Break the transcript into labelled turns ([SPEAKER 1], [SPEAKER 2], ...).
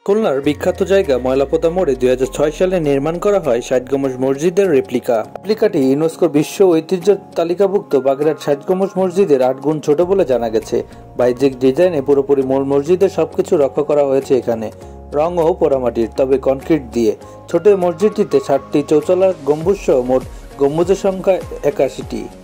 [SPEAKER 1] খুলনার বিখ্যাত জায়গা ময়লাপোতা মোড়ে 2006 সালে নির্মাণ করা হয় ৬০ গম্বুজ মসজিদের রেপ্লিকাটি ইউনেস্কোর বিশ্ব ঐতিহ্য তালিকাভুক্ত বাগেরহাট ৬০ গম্বুজ মসজিদের ৮ গুণ ছোট বলে জানা গেছে। বাহ্যিক ডিজাইনে পুরোপুরি মূল মসজিদের সবকিছু রক্ষা করা হয়েছে এখানে, রং ও পোড়ামাটির, তবে কনক্রিট দিয়ে। ছোট মসজিদটিতে 7টি চৌচলা গম্বুজ সহ মোট গম্বুজের সংখ্যা 81টি।